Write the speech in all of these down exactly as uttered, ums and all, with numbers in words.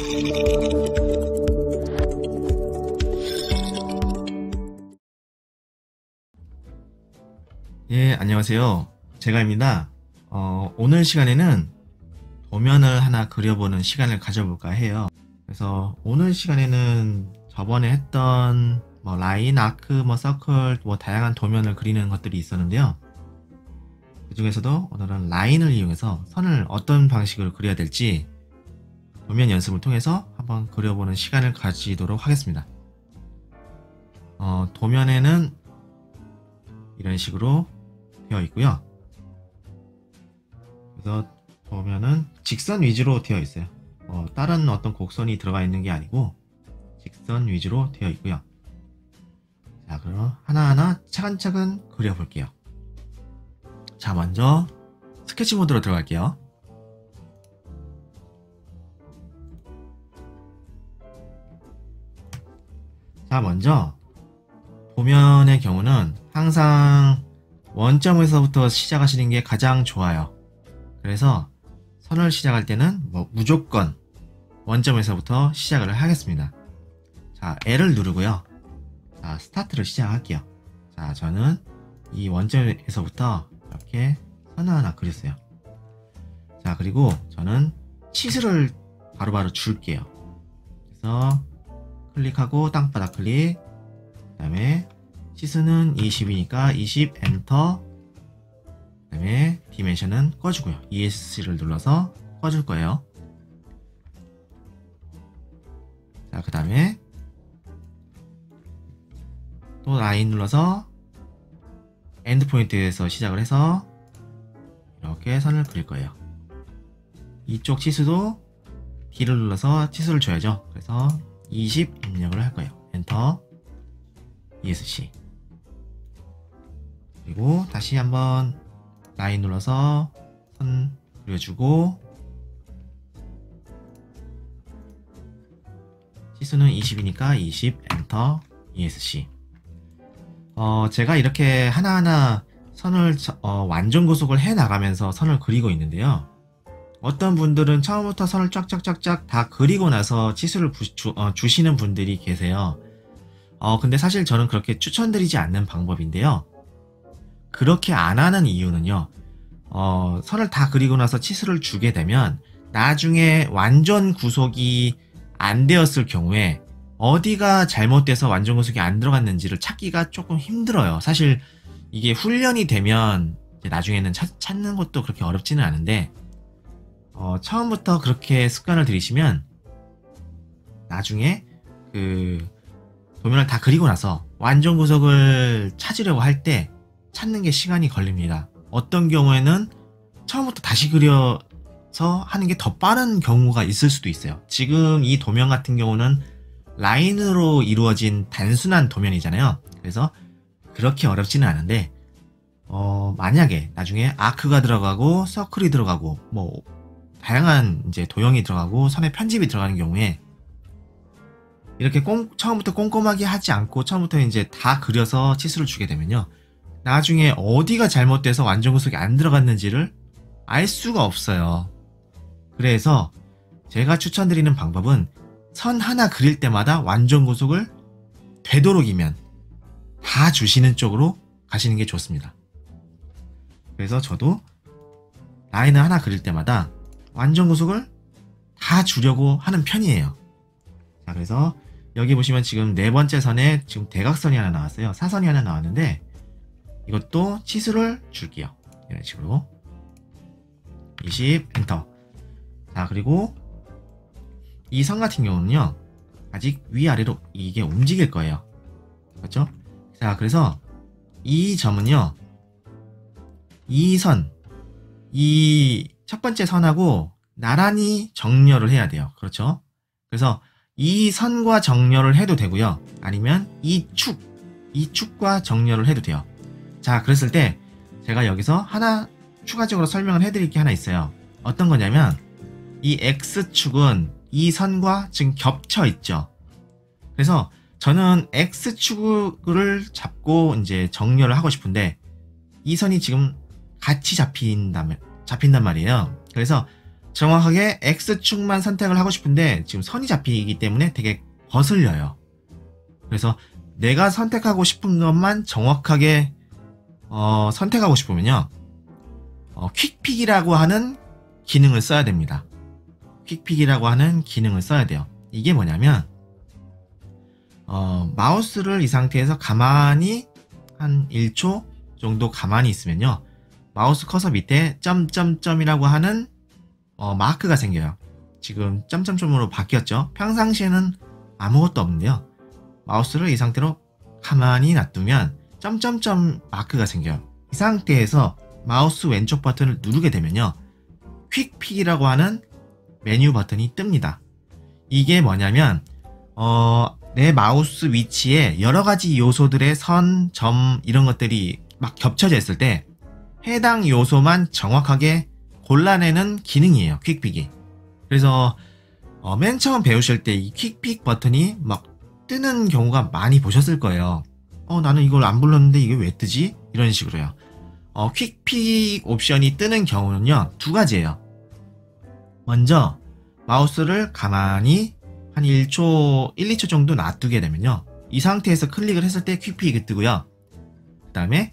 예, 안녕하세요. 제가입니다. 어, 오늘 시간에는 도면을 하나 그려보는 시간을 가져볼까 해요. 그래서 오늘 시간에는 저번에 했던 뭐 라인, 아크, 뭐 서클, 뭐 다양한 도면을 그리는 것들이 있었는데요. 그 중에서도 오늘은 라인을 이용해서 선을 어떤 방식으로 그려야 될지 도면 연습을 통해서 한번 그려보는 시간을 가지도록 하겠습니다. 어, 도면에는 이런 식으로 되어 있고요. 그래서 보면은 직선 위주로 되어 있어요. 어, 다른 어떤 곡선이 들어가 있는 게 아니고 직선 위주로 되어 있고요. 자, 그럼 하나하나 차근차근 그려볼게요. 자, 먼저 스케치 모드로 들어갈게요. 자, 먼저 도면의 경우는 항상 원점에서부터 시작하시는 게 가장 좋아요. 그래서 선을 시작할 때는 뭐 무조건 원점에서부터 시작을 하겠습니다. 자, L을 누르고요. 자, 스타트를 시작할게요. 자, 저는 이 원점에서부터 이렇게 선을 하나 그렸어요. 자, 그리고 저는 치수를 바로바로 줄게요. 그래서 클릭하고 땅바닥 클릭, 그 다음에 치수는 이십이니까 이십 엔터, 그 다음에 디멘션은 꺼주고요. 이에스씨를 눌러서 꺼줄 거예요. 자, 그 다음에 또 라인 눌러서 엔드 포인트에서 시작을 해서 이렇게 선을 그릴 거예요. 이쪽 치수도 D를 눌러서 치수를 줘야죠. 그래서 이십 입력을 할 거예요. 엔터, 이에스씨. 그리고 다시 한번 라인 눌러서 선 그려주고, 치수는 이십이니까 이십 엔터, 이에스씨. 어, 제가 이렇게 하나하나 선을 어, 완전 구속을 해 나가면서 선을 그리고 있는데요. 어떤 분들은 처음부터 선을 쫙쫙쫙쫙 다 그리고 나서 치수를 부, 주, 어, 주시는 분들이 계세요. 어, 근데 사실 저는 그렇게 추천드리지 않는 방법인데요. 그렇게 안 하는 이유는요. 어, 선을 다 그리고 나서 치수를 주게 되면 나중에 완전 구속이 안 되었을 경우에 어디가 잘못돼서 완전 구속이 안 들어갔는지를 찾기가 조금 힘들어요. 사실 이게 훈련이 되면 이제 나중에는 찾, 찾는 것도 그렇게 어렵지는 않은데, 어, 처음부터 그렇게 습관을 들이시면 나중에 그 도면을 다 그리고 나서 완전 구속을 찾으려고 할 때 찾는 게 시간이 걸립니다. 어떤 경우에는 처음부터 다시 그려서 하는 게 더 빠른 경우가 있을 수도 있어요. 지금 이 도면 같은 경우는 라인으로 이루어진 단순한 도면이잖아요. 그래서 그렇게 어렵지는 않은데, 어, 만약에 나중에 아크가 들어가고 서클이 들어가고 뭐 다양한 이제 도형이 들어가고 선의 편집이 들어가는 경우에 이렇게 꼼, 처음부터 꼼꼼하게 하지 않고 처음부터 이제 다 그려서 치수를 주게 되면요, 나중에 어디가 잘못돼서 완전 구속이 안 들어갔는지를 알 수가 없어요. 그래서 제가 추천드리는 방법은 선 하나 그릴 때마다 완전 구속을 되도록이면 다 주시는 쪽으로 가시는 게 좋습니다. 그래서 저도 라인을 하나 그릴 때마다 완전 구속을 다 주려고 하는 편이에요. 자, 그래서 여기 보시면 지금 네 번째 선에 지금 대각선이 하나 나왔어요. 사선이 하나 나왔는데 이것도 치수를 줄게요. 이런 식으로 이십 엔터. 자, 그리고 이 선 같은 경우는요, 아직 위아래로 이게 움직일 거예요. 그렇죠? 자, 그래서 이 점은요, 이 선, 이 첫 번째 선하고 나란히 정렬을 해야 돼요. 그렇죠? 그래서 이 선과 정렬을 해도 되고요. 아니면 이 축, 이 축과 정렬을 해도 돼요. 자, 그랬을 때 제가 여기서 하나 추가적으로 설명을 해드릴 게 하나 있어요. 어떤 거냐면 이 X축은 이 선과 지금 겹쳐 있죠. 그래서 저는 X축을 잡고 이제 정렬을 하고 싶은데 이 선이 지금 같이 잡힌단, 잡힌단 말이에요. 그래서 정확하게 X축만 선택을 하고 싶은데 지금 선이 잡히기 때문에 되게 거슬려요. 그래서 내가 선택하고 싶은 것만 정확하게 어, 선택하고 싶으면요. 어, 퀵픽이라고 하는 기능을 써야 됩니다. 퀵픽이라고 하는 기능을 써야 돼요. 이게 뭐냐면 어, 마우스를 이 상태에서 가만히 한 일 초 정도 가만히 있으면요. 마우스 커서 밑에 점점점이라고 하는 어, 마크가 생겨요. 지금 점점점으로 바뀌었죠. 평상시에는 아무것도 없는데요. 마우스를 이 상태로 가만히 놔두면 점점점 마크가 생겨요. 이 상태에서 마우스 왼쪽 버튼을 누르게 되면요. 퀵픽이라고 하는 메뉴 버튼이 뜹니다. 이게 뭐냐면 어, 내 마우스 위치에 여러가지 요소들의 선, 점 이런 것들이 막 겹쳐져 있을 때 해당 요소만 정확하게 골라내는 기능이에요. 퀵픽이. 그래서 어, 맨 처음 배우실 때 이 퀵픽 버튼이 막 뜨는 경우가 많이 보셨을 거예요. 어, 나는 이걸 안 불렀는데 이게 왜 뜨지? 이런 식으로요. 어, 퀵픽 옵션이 뜨는 경우는요, 두 가지예요. 먼저 마우스를 가만히 한 일 초, 일, 이 초 정도 놔두게 되면요, 이 상태에서 클릭을 했을 때 퀵픽이 뜨고요. 그 다음에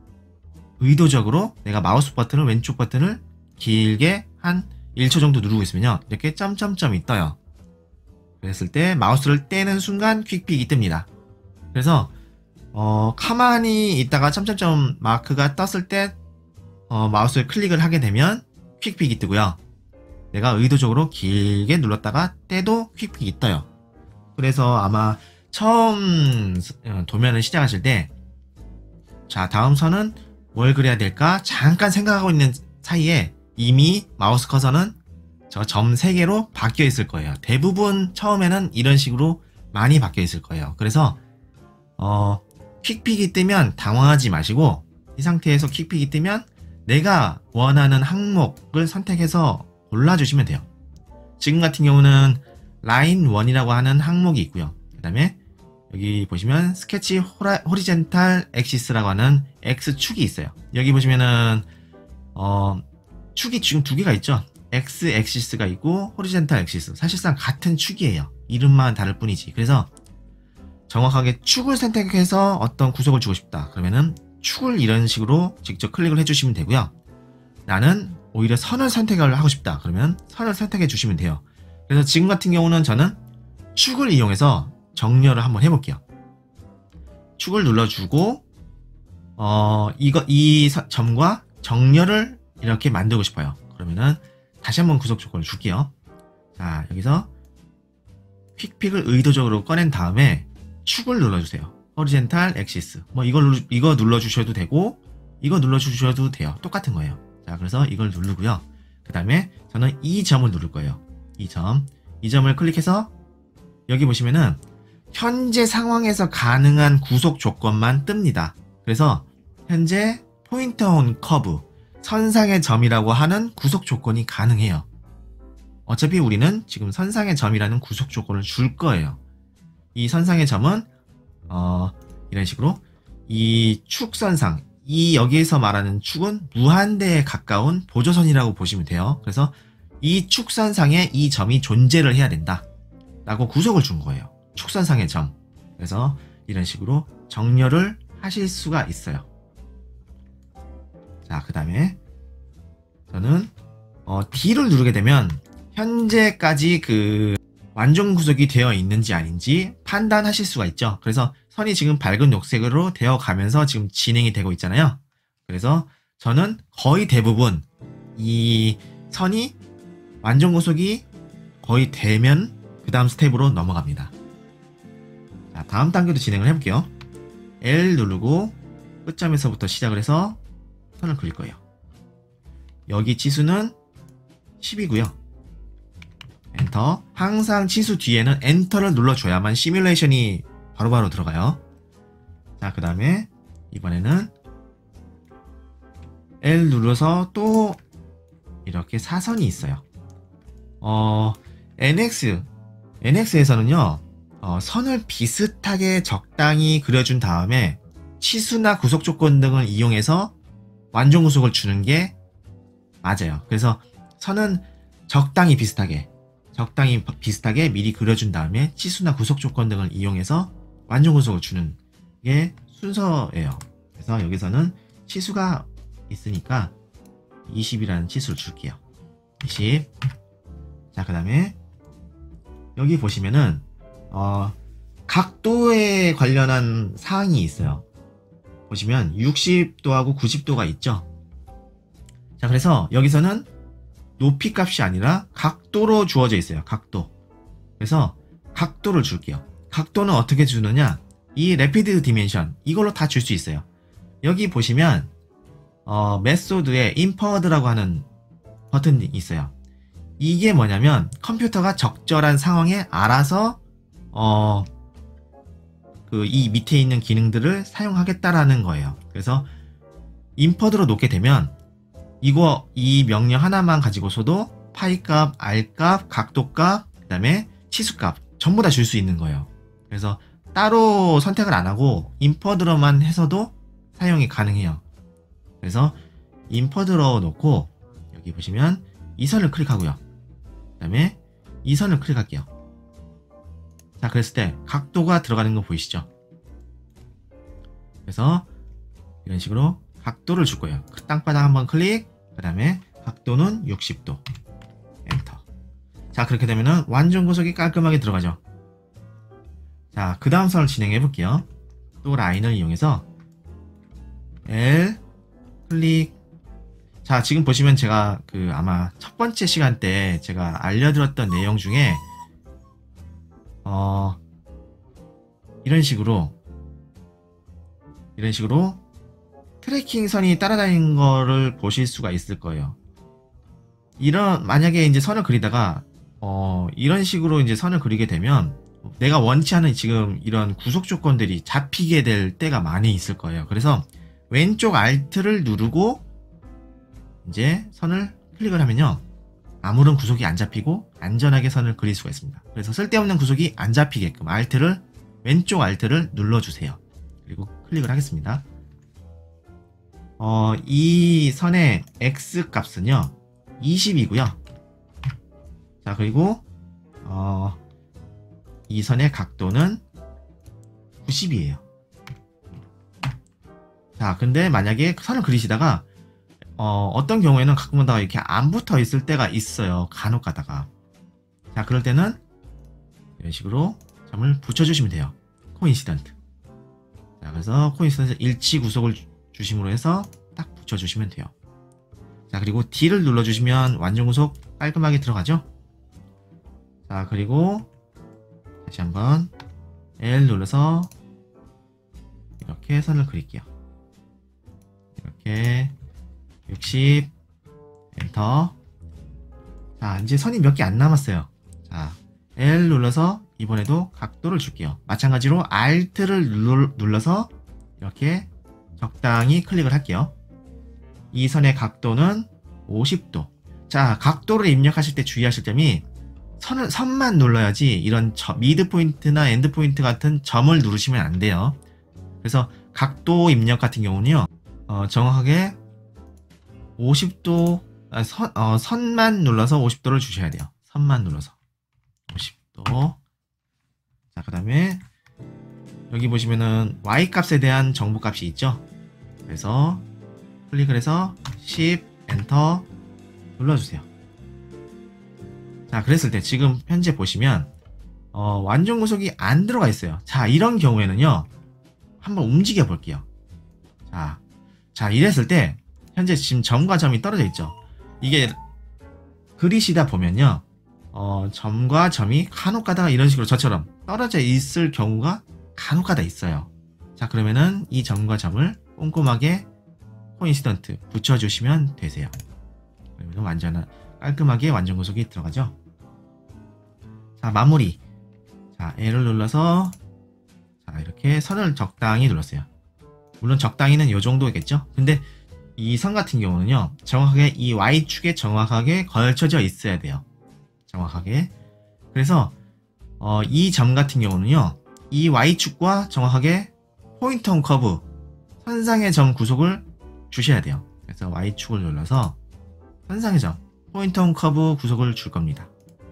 의도적으로 내가 마우스 버튼을, 왼쪽 버튼을 길게 한 일 초 정도 누르고 있으면요, 이렇게 점점점이 떠요. 그랬을 때 마우스를 떼는 순간 퀵픽이 뜹니다. 그래서 어, 가만히 있다가 점점점 마크가 떴을 때 어, 마우스를 클릭을 하게 되면 퀵픽이 뜨고요. 내가 의도적으로 길게 눌렀다가 떼도 퀵픽이 떠요. 그래서 아마 처음 도면을 시작하실 때, 자, 다음 선은 뭘 그려야 될까 잠깐 생각하고 있는 사이에 이미 마우스 커서는 저 점 세 개로 바뀌어 있을 거예요. 대부분 처음에는 이런 식으로 많이 바뀌어 있을 거예요. 그래서 어, 퀵픽이 뜨면 당황하지 마시고, 이 상태에서 퀵픽이 뜨면 내가 원하는 항목을 선택해서 골라주시면 돼요. 지금 같은 경우는 라인 일이라고 하는 항목이 있고요. 그 다음에 여기 보시면 스케치 호라, 호리젠탈 엑시스라고 하는 X축이 있어요. 여기 보시면은 어, 축이 지금 두 개가 있죠. X 엑시스가 있고 호리젠탈 엑시스, 사실상 같은 축이에요. 이름만 다를 뿐이지. 그래서 정확하게 축을 선택해서 어떤 구속을 주고 싶다 그러면은 축을 이런 식으로 직접 클릭을 해주시면 되고요. 나는 오히려 선을 선택을 하고 싶다 그러면 선을 선택해 주시면 돼요. 그래서 지금 같은 경우는 저는 축을 이용해서 정렬을 한번 해볼게요. 축을 눌러주고 어 이거 이 서, 점과 정렬을 이렇게 만들고 싶어요. 그러면은 다시 한번 구속 조건을 줄게요. 자, 여기서 퀵픽을 의도적으로 꺼낸 다음에 축을 눌러주세요. 호리젠탈 엑시스. 뭐 이걸 이거 눌러주셔도 되고 이거 눌러주셔도 돼요. 똑같은 거예요. 자, 그래서 이걸 누르고요. 그 다음에 저는 이 점을 누를 거예요. 이 점. 이 점을 클릭해서 여기 보시면은 현재 상황에서 가능한 구속 조건만 뜹니다. 그래서 현재 포인트 온 커브, 선상의 점이라고 하는 구속 조건이 가능해요. 어차피 우리는 지금 선상의 점이라는 구속 조건을 줄 거예요. 이 선상의 점은 어, 이런 식으로 이 축선상, 이 여기에서 말하는 축은 무한대에 가까운 보조선이라고 보시면 돼요. 그래서 이 축선상에 이 점이 존재를 해야 된다 라고 구속을 준 거예요. 축선상의 점. 그래서 이런 식으로 정렬을 하실 수가 있어요. 자, 그 다음에 저는 어, D를 누르게 되면 현재까지 그 완전 구속이 되어 있는지 아닌지 판단하실 수가 있죠. 그래서 선이 지금 밝은 녹색으로 되어 가면서 지금 진행이 되고 있잖아요. 그래서 저는 거의 대부분 이 선이 완전 구속이 거의 되면 그 다음 스텝으로 넘어갑니다. 자, 다음 단계도 진행을 해볼게요. L 누르고 끝점에서부터 시작을 해서 선을 그릴 거예요. 여기 치수는 십이고요. 엔터. 항상 치수 뒤에는 엔터를 눌러줘야만 시뮬레이션이 바로바로 들어가요. 자, 그 다음에 이번에는 L 눌러서 또 이렇게 사선이 있어요. 어, 엔엑스, 엔엑스에서는요, 어, 선을 비슷하게 적당히 그려준 다음에 치수나 구속 조건 등을 이용해서 완전 구속을 주는 게 맞아요. 그래서 선은 적당히 비슷하게 적당히 비슷하게 미리 그려준 다음에 치수나 구속 조건 등을 이용해서 완전 구속을 주는 게 순서예요. 그래서 여기서는 치수가 있으니까 이십이라는 치수를 줄게요. 이십. 자, 그 다음에 여기 보시면은 어, 각도에 관련한 사항이 있어요. 보시면 육십 도하고 구십 도가 있죠. 자, 그래서 여기서는 높이 값이 아니라 각도로 주어져 있어요. 각도. 그래서 각도를 줄게요. 각도는 어떻게 주느냐, 이 레피드 디멘션 이걸로 다 줄 수 있어요. 여기 보시면 어, 메소드에 인퍼드라고 하는 버튼이 있어요. 이게 뭐냐면 컴퓨터가 적절한 상황에 알아서 어, 그 이 밑에 있는 기능들을 사용하겠다라는 거예요. 그래서 인퍼드로 놓게 되면 이거 이 명령 하나만 가지고서도 파이값, R값, 각도값, 그 다음에 치수값 전부 다 줄 수 있는 거예요. 그래서 따로 선택을 안 하고 인퍼드로만 해서도 사용이 가능해요. 그래서 인퍼드로 놓고 여기 보시면 이 선을 클릭하고요. 그 다음에 이 선을 클릭할게요. 자, 그랬을 때 각도가 들어가는 거 보이시죠? 그래서 이런 식으로 각도를 줄 거예요. 그 땅바닥 한번 클릭, 그 다음에 각도는 육십 도 엔터. 자, 그렇게 되면은 완전 구속이 깔끔하게 들어가죠. 자, 그 다음 선을 진행해 볼게요. 또 라인을 이용해서 L 클릭. 자, 지금 보시면 제가 그 아마 첫 번째 시간 때 제가 알려드렸던 내용 중에 어 이런 식으로 이런 식으로 트래킹 선이 따라다니는 거를 보실 수가 있을 거예요. 이런 만약에 이제 선을 그리다가 어 이런 식으로 이제 선을 그리게 되면 내가 원치 않은 지금 이런 구속 조건들이 잡히게 될 때가 많이 있을 거예요. 그래서 왼쪽 Alt를 누르고 이제 선을 클릭을 하면요, 아무런 구속이 안 잡히고 안전하게 선을 그릴 수가 있습니다. 그래서 쓸데없는 구속이 안 잡히게끔 Alt를 왼쪽 Alt를 눌러주세요. 그리고 클릭을 하겠습니다. 어, 이 선의 X 값은요 이십이고요. 자, 그리고 어, 이 선의 각도는 구십이에요. 자, 근데 만약에 선을 그리시다가 어, 어떤 경우에는 가끔가다 이렇게 안 붙어 있을 때가 있어요. 간혹 가다가. 자, 그럴 때는 이런 식으로 점을 붙여주시면 돼요. 코인시던트. 자, 그래서 코인시던트 일치 구속을 주심으로 해서 딱 붙여주시면 돼요. 자, 그리고 D를 눌러주시면 완전 구속 깔끔하게 들어가죠. 자, 그리고 다시 한번 L 눌러서 이렇게 선을 그릴게요. 이렇게 육십 엔터. 자, 이제 선이 몇 개 안 남았어요. 자, L 눌러서 이번에도 각도를 줄게요. 마찬가지로 Alt를 눌러서 이렇게 적당히 클릭을 할게요. 이 선의 각도는 오십 도. 자, 각도를 입력하실 때 주의하실 점이 선을, 선만 눌러야지 이런 저, 미드 포인트나 엔드 포인트 같은 점을 누르시면 안 돼요. 그래서 각도 입력 같은 경우는요, 어, 정확하게 오십 도, 아, 선, 어, 선만 눌러서 오십 도를 주셔야 돼요. 선만 눌러서 오십 도. 자, 그 다음에 여기 보시면은 Y 값에 대한 정보 값이 있죠. 그래서 클릭을 해서 십 엔터 눌러주세요. 자, 그랬을 때 지금 현재 보시면 어, 완전 구속이 안 들어가 있어요. 자, 이런 경우에는요, 한번 움직여 볼게요. 자, 자, 이랬을 때 현재 지금 점과 점이 떨어져 있죠. 이게 그리시다 보면요, 어, 점과 점이 간혹 가다가 이런 식으로 저처럼 떨어져 있을 경우가 간혹 가다 있어요. 자, 그러면은 이 점과 점을 꼼꼼하게 코인시던트 붙여주시면 되세요. 그러면 완전 깔끔하게 완전 구속이 들어가죠. 자, 마무리. 자, L을 눌러서 자, 이렇게 선을 적당히 눌렀어요. 물론 적당히는 이 정도겠죠. 근데 이 선 같은 경우는요, 정확하게 이 Y축에 정확하게 걸쳐져 있어야 돼요. 정확하게. 그래서 어, 이 점 같은 경우는요, 이 Y축과 정확하게 포인트 온 커브, 선상의 점 구속을 주셔야 돼요. 그래서 Y축을 눌러서 선상의 점 포인트 온 커브 구속을 줄 겁니다.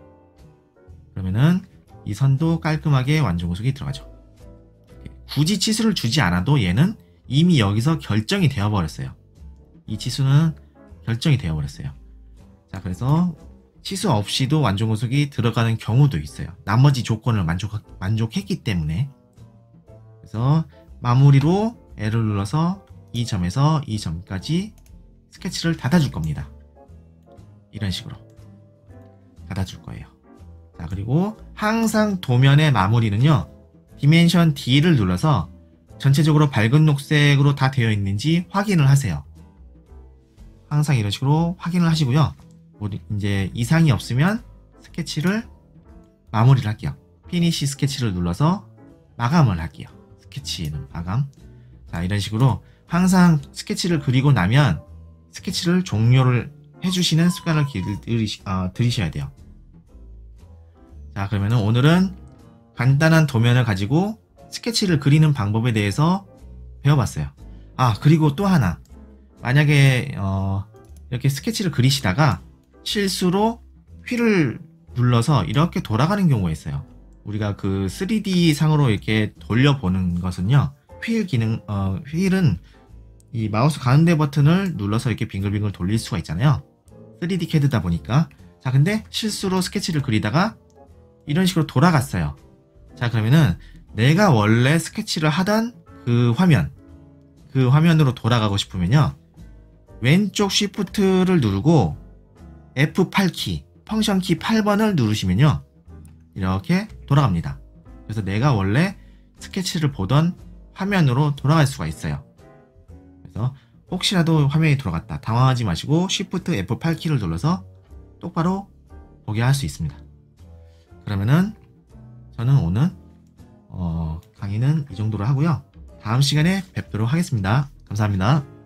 그러면은 이 선도 깔끔하게 완전 구속이 들어가죠. 굳이 치수를 주지 않아도 얘는 이미 여기서 결정이 되어 버렸어요. 이 치수는 결정이 되어 버렸어요. 자, 그래서 치수 없이도 완전 구속이 들어가는 경우도 있어요. 나머지 조건을 만족, 만족했기 때문에. 그래서 마무리로 L을 눌러서 이 점에서 이 점까지 스케치를 닫아줄 겁니다. 이런 식으로 닫아줄 거예요. 자, 그리고 항상 도면의 마무리는요, 디멘션 D를 눌러서 전체적으로 밝은 녹색으로 다 되어 있는지 확인을 하세요. 항상 이런 식으로 확인을 하시고요. 뭐 이제 이상이 없으면 스케치를 마무리를 할게요. 피니시 스케치를 눌러서 마감을 할게요. 스케치는 마감. 자, 이런 식으로 항상 스케치를 그리고 나면 스케치를 종료를 해주시는 습관을 들이시, 어, 들이셔야 돼요. 자, 그러면은 오늘은 간단한 도면을 가지고 스케치를 그리는 방법에 대해서 배워봤어요. 아, 그리고 또 하나. 만약에 어, 이렇게 스케치를 그리시다가 실수로 휠을 눌러서 이렇게 돌아가는 경우가 있어요. 우리가 그 쓰리디 상으로 이렇게 돌려보는 것은요, 휠 기능, 어, 휠은 이 마우스 가운데 버튼을 눌러서 이렇게 빙글빙글 돌릴 수가 있잖아요. 쓰리디 캐드다 보니까. 자, 근데 실수로 스케치를 그리다가 이런 식으로 돌아갔어요. 자, 그러면은 내가 원래 스케치를 하던 그 화면, 그 화면으로 돌아가고 싶으면요, 왼쪽 쉬프트를 누르고 에프 팔 키, 펑션 키 팔 번을 누르시면요, 이렇게 돌아갑니다. 그래서 내가 원래 스케치를 보던 화면으로 돌아갈 수가 있어요. 그래서 혹시라도 화면이 돌아갔다 당황하지 마시고 쉬프트 에프 팔 키를 눌러서 똑바로 보게 할 수 있습니다. 그러면은 저는 오늘 어, 강의는 이 정도로 하고요. 다음 시간에 뵙도록 하겠습니다. 감사합니다.